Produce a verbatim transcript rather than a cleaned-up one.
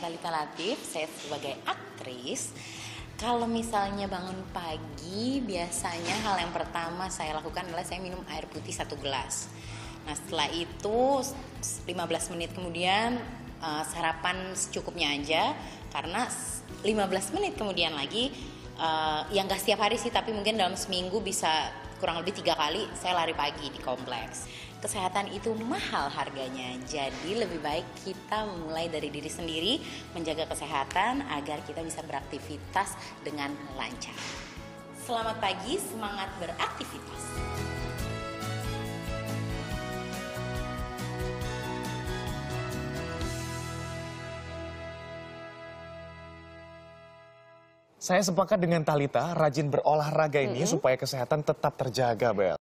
Thalita Latif, saya sebagai aktris. Kalau misalnya bangun pagi, biasanya hal yang pertama saya lakukan adalah saya minum air putih satu gelas. Nah setelah itu lima belas menit kemudian uh, sarapan secukupnya aja, karena lima belas menit kemudian lagi, uh, yang gak setiap hari sih, tapi mungkin dalam seminggu bisa kurang lebih tiga kali saya lari pagi di kompleks. Kesehatan itu mahal harganya, jadi lebih baik kita mulai dari diri sendiri, menjaga kesehatan agar kita bisa beraktivitas dengan lancar. Selamat pagi, semangat beraktivitas. Saya sepakat dengan Thalita, rajin berolahraga ini mm-hmm. supaya kesehatan tetap terjaga, Bel.